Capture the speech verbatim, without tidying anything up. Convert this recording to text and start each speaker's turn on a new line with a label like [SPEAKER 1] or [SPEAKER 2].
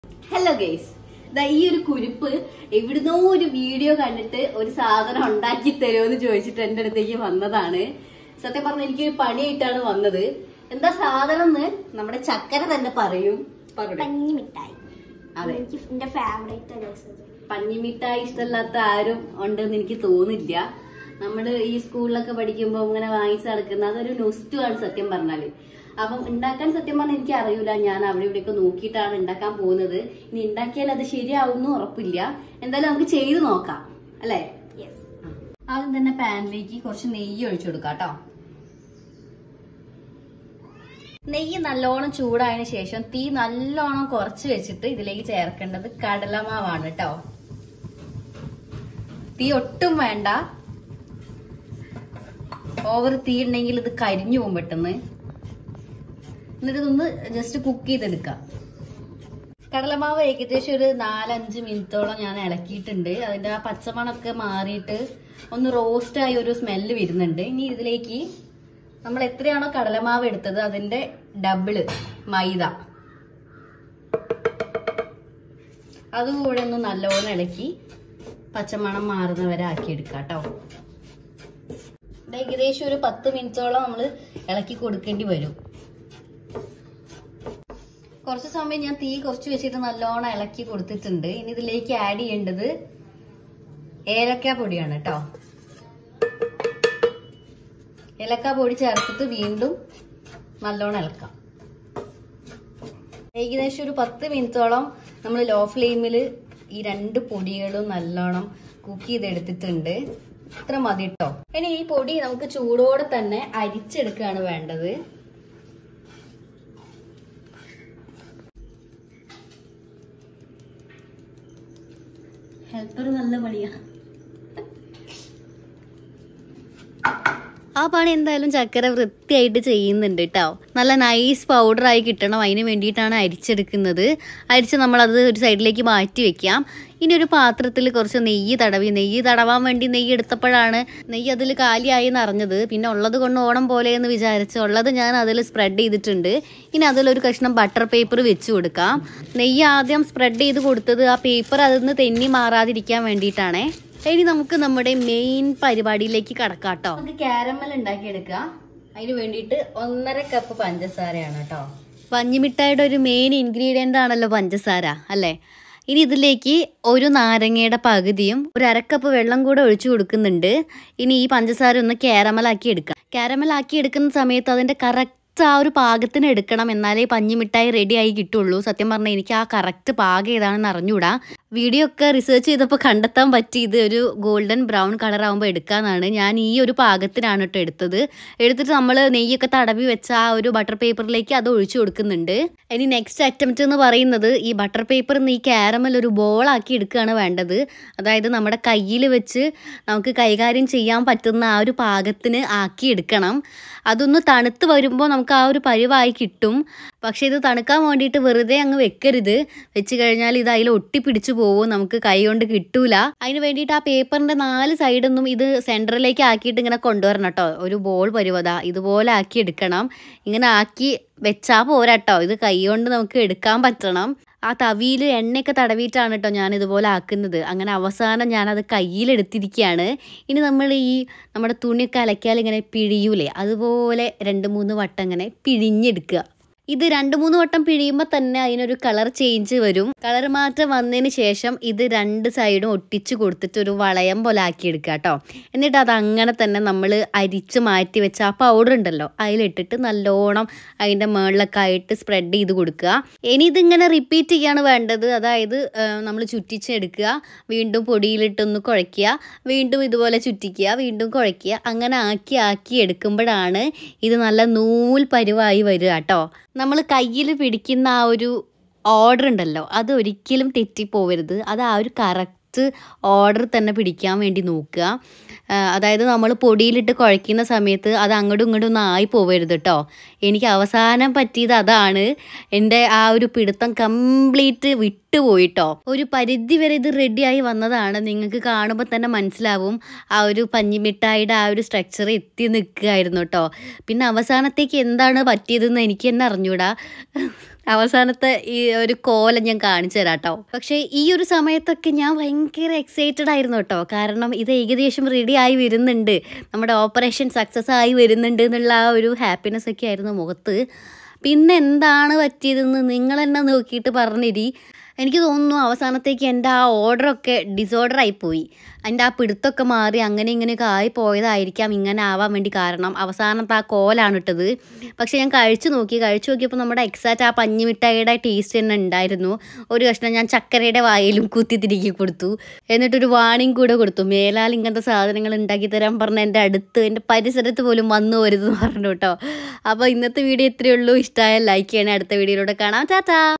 [SPEAKER 1] Hello guys, ഈ ഒരു കുരിപ്പ് എവിടുന്നോ ഒരു വീഡിയോ കണ്ടിട്ട് ഒരു സാധനം ഉണ്ടാക്കി തരുമോന്ന് ചോദിച്ചിട്ട് എന്റെ അടുത്തേക്ക് വന്നതാണ്. സത്യം പറഞ്ഞ എനിക്കൊരു പണിയായിട്ടാണ് വന്നത്. എന്താ സാധനം എന്ന് നമ്മുടെ ചക്കര തന്നെ പറയും.
[SPEAKER 2] പഞ്ഞിമിഠായി.
[SPEAKER 1] അതെ,
[SPEAKER 2] എന്റെ ഫേവറേറ്റ്.
[SPEAKER 1] പഞ്ഞിമിഠായി ഇഷ്ടമല്ലാത്ത ആരും ഉണ്ടെന്ന് എനിക്ക് തോന്നില്ല. നമ്മള് ഈ സ്കൂളിലൊക്കെ പഠിക്കുമ്പോ ഇങ്ങനെ വാങ്ങിച്ചു നടക്കുന്ന അതൊരു നൊസ്റ്റുമാണ് സത്യം പറഞ്ഞാല്. അപ്പം ഉണ്ടാക്കാൻ സത്യം പറഞ്ഞാൽ എനിക്ക് അറിയൂല. ഞാൻ അവിടെ ഇവിടെയൊക്കെ നോക്കിയിട്ടാണ് ഉണ്ടാക്കാൻ പോകുന്നത്. ഇനി ഉണ്ടാക്കിയാൽ അത് ശരിയാവുന്നു ഉറപ്പില്ല. എന്തായാലും നമുക്ക് ചെയ്ത് നോക്കാം അല്ലെ. ആദ്യം തന്നെ പാനിലേക്ക് കുറച്ച് നെയ്യ് ഒഴിച്ചു കൊടുക്കാം കേട്ടോ. നെയ്യ് നല്ലോണം ചൂടായതിനു ശേഷം തീ നല്ലോണം കുറച്ച് വെച്ചിട്ട് ഇതിലേക്ക് ചേർക്കേണ്ടത് കടലമാവാണ് കേട്ടോ. തീ ഒട്ടും വേണ്ട. ഓവർ തീ ഉണ്ടെങ്കിൽ ഇത് കരിഞ്ഞു പോകും പെട്ടെന്ന്. എന്നിട്ട് ഇതൊന്ന് ജസ്റ്റ് കുക്ക് ചെയ്തെടുക്കാം. കടലമാവ് ഏകദേശം ഒരു നാലഞ്ച് മിനിറ്റോളം ഞാൻ ഇളക്കിയിട്ടുണ്ട്. അതിന്റെ ആ പച്ചമണൊക്കെ മാറിയിട്ട് ഒന്ന് റോസ്റ്റ് ആയി ഒരു സ്മെല്ല് വരുന്നുണ്ട്. ഇനി ഇതിലേക്ക് നമ്മൾ എത്രയാണോ കടലമാവ് എടുത്തത് അതിന്റെ ഡബിള് മൈദ അതുകൂടെ ഒന്ന് നല്ലോണം ഇളക്കി പച്ചമണം മാറുന്നവരെ ആക്കിയെടുക്കാം കേട്ടോ. ഏകദേശം ഒരു പത്ത് മിനിറ്റോളം നമ്മൾ ഇളക്കി കൊടുക്കേണ്ടി വരും. കുറച്ച് സമയം ഞാൻ തീ കുറച്ച് വെച്ചിട്ട് നല്ലോണം ഇളക്കി കൊടുത്തിട്ടുണ്ട്. ഇനി ഇതിലേക്ക് ആഡ് ചെയ്യേണ്ടത് ഏലക്ക പൊടിയാണ് കേട്ടോ. ഏലക്ക പൊടി ചേർത്തിട്ട് വീണ്ടും നല്ലോണം ഇളക്കാം. ഏകദേശം ഒരു പത്ത് മിനിറ്റോളം നമ്മൾ ലോ ഫ്ലെയിമിൽ ഈ രണ്ട് പൊടികളും നല്ലോണം കുക്ക് ചെയ്തെടുത്തിട്ടുണ്ട്. ഇത്ര മതി കേട്ടോ. ഇനി ഈ പൊടി നമുക്ക് ചൂടോടെ തന്നെ അരിച്ചെടുക്കുകയാണ് വേണ്ടത്. ഹെൽപ്പർ നല്ല പണിയാ. ആ പണി എന്തായാലും ചക്കര വൃത്തിയായിട്ട് ചെയ്യുന്നുണ്ട് കേട്ടോ. നല്ല നൈസ് പൗഡറായി കിട്ടണം. അതിന് വേണ്ടിയിട്ടാണ് അരിച്ചെടുക്കുന്നത്. അരിച്ച് നമ്മളത് ഒരു സൈഡിലേക്ക് മാറ്റി വെക്കാം. ഇനി ഒരു പാത്രത്തിൽ കുറച്ച് നെയ്യ് തടവി, നെയ്യ് തടവാൻ വേണ്ടി നെയ്യ് എടുത്തപ്പോഴാണ് നെയ്യ് അതിൽ കാലിയായി എന്നറിഞ്ഞത്. പിന്നെ ഉള്ളത് കൊണ്ട് ഓണം പോലെ എന്ന് വിചാരിച്ച് ഉള്ളത് ഞാൻ അതിൽ സ്പ്രെഡ് ചെയ്തിട്ടുണ്ട്. ഇനി അതിലൊരു കഷ്ണം ബട്ടർ പേപ്പർ വെച്ച് കൊടുക്കാം. നെയ്യ് ആദ്യം സ്പ്രെഡ് ചെയ്ത് കൊടുത്തത് ആ പേപ്പർ അതിൽ നിന്ന് തെന്നി മാറാതിരിക്കാൻ വേണ്ടിയിട്ടാണേ. ഇനി നമുക്ക് നമ്മുടെ മെയിൻ പരിപാടിയിലേക്ക് കടക്കാം കേട്ടോ. നമുക്ക് കാരമൽ ഉണ്ടാക്കിയെടുക്കാം. അതിന് വേണ്ടിയിട്ട് ഒന്നര കപ്പ് പഞ്ചസാരയാണ് കേട്ടോ. പഞ്ഞിമിഠായിയുടെ ഒരു മെയിൻ ഇൻഗ്രീഡിയൻ്റ് ആണല്ലോ പഞ്ചസാര അല്ലേ. ഇനി ഇതിലേക്ക് ഒരു നാരങ്ങയുടെ പകുതിയും ഒരു അരക്കപ്പ് വെള്ളം കൂടെ ഒഴിച്ചു കൊടുക്കുന്നുണ്ട്. ഇനി ഈ പഞ്ചസാര ഒന്ന് കാരമലാക്കി എടുക്കാം. കാരമലാക്കി എടുക്കുന്ന സമയത്ത് അതിൻ്റെ കറക്റ്റ് ആ ഒരു പാകത്തിന് എടുക്കണം. എന്നാലേ പഞ്ഞിമിഠായി റെഡി ആയി കിട്ടുള്ളൂ. സത്യം പറഞ്ഞാൽ എനിക്ക് ആ കറക്റ്റ് പാകം ഏതാണെന്ന് അറിഞ്ഞൂടാ. വീഡിയോ ഒക്കെ റിസർച്ച് ചെയ്തപ്പോൾ കണ്ടെത്താൻ പറ്റി ഇത് ഒരു ഗോൾഡൻ ബ്രൗൺ കളർ ആകുമ്പോൾ എടുക്കാന്നാണ്. ഞാൻ ഈ ഒരു പാകത്തിനാണ് കേട്ടോ എടുത്തത്. എടുത്തിട്ട് നമ്മൾ നെയ്യൊക്കെ തടവി വെച്ച ആ ഒരു ബട്ടർ പേപ്പറിലേക്ക് അത് ഒഴിച്ചു കൊടുക്കുന്നുണ്ട്. ഇനി നെക്സ്റ്റ് അറ്റംപ്റ്റ് എന്ന് പറയുന്നത് ഈ ബട്ടർ പേപ്പറിൽ നിന്ന് ഈ കാരമൽ ഒരു ബോളാക്കി എടുക്കുകയാണ് വേണ്ടത്. അതായത് നമ്മുടെ കയ്യിൽ വെച്ച് നമുക്ക് കൈകാര്യം ചെയ്യാൻ പറ്റുന്ന ആ ഒരു പാകത്തിന് ആക്കി എടുക്കണം. അതൊന്ന് തണുത്ത് വരുമ്പോൾ നമുക്ക് ആ ഒരു പരുവായി കിട്ടും. പക്ഷെ ഇത് തണുക്കാൻ വേണ്ടിയിട്ട് വെറുതെ അങ്ങ് വെക്കരുത്. വെച്ച് കഴിഞ്ഞാൽ ഇത് അതിൽ ഒട്ടിപ്പിടിച്ചു പോവും, നമുക്ക് കൈ കൊണ്ട് കിട്ടൂല. അതിന് വേണ്ടിയിട്ട് ആ പേപ്പറിന്റെ നാല് സൈഡൊന്നും ഇത് സെൻറ്ററിലേക്ക് ആക്കിയിട്ട് ഇങ്ങനെ കൊണ്ടുവരണം കേട്ടോ. ഒരു ബോൾ പരുവത ഇതുപോലെ ആക്കി എടുക്കണം. ഇങ്ങനെ ആക്കി വെച്ചാൽ പോരാട്ടോ, ഇത് കൈ കൊണ്ട് നമുക്ക് എടുക്കാൻ പറ്റണം. ആ തവിയിൽ എണ്ണയൊക്കെ തടവിയിട്ടാണ് കേട്ടോ ഞാൻ ഇതുപോലെ ആക്കുന്നത്. അങ്ങനെ അവസാനം ഞാനത് കയ്യിലെടുത്തിരിക്കുകയാണ്. ഇനി നമ്മൾ ഈ നമ്മുടെ തുണിയൊക്കെ അലക്കിയാൽ ഇങ്ങനെ പിഴിയൂലേ, അതുപോലെ രണ്ട് മൂന്ന് വട്ടം ഇങ്ങനെ പിഴിഞ്ഞെടുക്കുക. ഇത് രണ്ട് മൂന്ന് വട്ടം പിഴിയുമ്പോൾ തന്നെ അതിനൊരു കളർ ചേഞ്ച് വരും. കളർ മാറ്റം വന്നതിന് ശേഷം ഇത് രണ്ട് സൈഡും ഒട്ടിച്ച് കൊടുത്തിട്ട് ഒരു വളയം പോലെ ആക്കിയെടുക്കുക കേട്ടോ. എന്നിട്ട് അത് അങ്ങനെ തന്നെ നമ്മൾ അരിച്ച് മാറ്റി വെച്ച ആ പൗഡർ ഉണ്ടല്ലോ അതിലിട്ടിട്ട് നല്ലോണം അതിൻ്റെ മുകളിലൊക്കെ ആയിട്ട് സ്പ്രെഡ് ചെയ്ത് കൊടുക്കുക. ഇനി ഇതിങ്ങനെ റിപ്പീറ്റ് ചെയ്യാണ് വേണ്ടത്. അതായത് നമ്മൾ ചുറ്റിച്ചെടുക്കുക, വീണ്ടും പൊടിയിലിട്ടൊന്ന് കുഴയ്ക്കുക, വീണ്ടും ഇതുപോലെ ചുറ്റിക്കുക, വീണ്ടും കുഴയ്ക്കുക. അങ്ങനെ ആക്കി ആക്കി എടുക്കുമ്പോഴാണ് ഇത് നല്ല നൂൽ പരുവായി വരിക കേട്ടോ. നമ്മൾ കയ്യിൽ പിടിക്കുന്ന ആ ഒരു ഓർഡർ ഉണ്ടല്ലോ അത് ഒരിക്കലും തെറ്റിപ്പോവരുത്. അത് ആ ഒരു കറക്റ്റ് ഓർഡർ തന്നെ പിടിക്കാൻ വേണ്ടി നോക്കുക. അതായത് നമ്മൾ പൊടിയിലിട്ട് കുഴയ്ക്കുന്ന സമയത്ത് അത് അങ്ങോട്ടും ഇങ്ങോട്ടും ഒന്നും ആയി പോവരുത് കേട്ടോ. എനിക്ക് അവസാനം പറ്റിയത് അതാണ്. എൻ്റെ ആ ഒരു പിടുത്തം കംപ്ലീറ്റ് വിട്ടുപോയിട്ടോ. ഒരു പരിധി വരെ ഇത് റെഡിയായി വന്നതാണ്. നിങ്ങൾക്ക് കാണുമ്പോൾ തന്നെ മനസ്സിലാവും ആ ഒരു പഞ്ഞിമിഠായിയുടെ ആ ഒരു സ്ട്രക്ചർ എത്തി നിൽക്കുകയായിരുന്നു കേട്ടോ. പിന്നെ അവസാനത്തേക്ക് എന്താണ് പറ്റിയതെന്ന് എനിക്ക് തന്നെ അറിഞ്ഞൂടാ. അവസാനത്തെ ഈ ഒരു കോലം ഞാൻ കാണിച്ചു തരാം കേട്ടോ. പക്ഷേ ഈ ഒരു സമയത്തൊക്കെ ഞാൻ ഭയങ്കര എക്സൈറ്റഡ് ആയിരുന്നു കേട്ടോ. കാരണം ഇത് ഏകദേശം റെഡി ആയി വരുന്നുണ്ട്, നമ്മുടെ ഓപ്പറേഷൻ സക്സസ് ആയി വരുന്നുണ്ട് എന്നുള്ള ആ ഒരു ഹാപ്പിനെസ് ഒക്കെ ആയിരുന്നു മുഖത്ത്. പിന്നെ എന്താണ് പറ്റിയതെന്ന് നിങ്ങൾ തന്നെ നോക്കിയിട്ട് പറഞ്ഞിരി. എനിക്ക് തോന്നുന്നു അവസാനത്തേക്ക് എൻ്റെ ആ ഓർഡറൊക്കെ ഡിസോർഡർ ആയിപ്പോയി. എൻ്റെ ആ പിടുത്തൊക്കെ മാറി അങ്ങനെ ഇങ്ങനെയൊക്കെ ആയി പോയതായിരിക്കാം ഇങ്ങനെ ആവാൻ വേണ്ടി കാരണം. അവസാനത്തെ ആ കോലാണ് ഇട്ടത്. പക്ഷേ ഞാൻ കഴിച്ചു നോക്കി കഴിച്ചു നോക്കിയപ്പോൾ നമ്മുടെ എക്സാക്റ്റ് ആ പഞ്ഞിമിഠായിയുടെ ടേസ്റ്റ് തന്നെ ഉണ്ടായിരുന്നു. ഒരു കഷ്ണം ഞാൻ ചക്കരയുടെ വായിലും കുത്തി തിരികെ കൊടുത്തു. എന്നിട്ടൊരു വാണിംഗ് കൂടെ കൊടുത്തു, മേലാൽ ഇങ്ങനത്തെ സാധനങ്ങൾ ഉണ്ടാക്കി തരാൻ പറഞ്ഞ എൻ്റെ അടുത്ത് എൻ്റെ പരിസരത്ത് പോലും വന്നു വരുതെന്ന് പറഞ്ഞു കേട്ടോ. അപ്പോൾ ഇന്നത്തെ വീഡിയോ ഇത്രയേ ഉള്ളൂ. ഇഷ്ടമായാൽ ലൈക്ക് ചെയ്യണേ. അടുത്ത വീഡിയോയിലൂടെ കാണാം. ടാറ്റാ.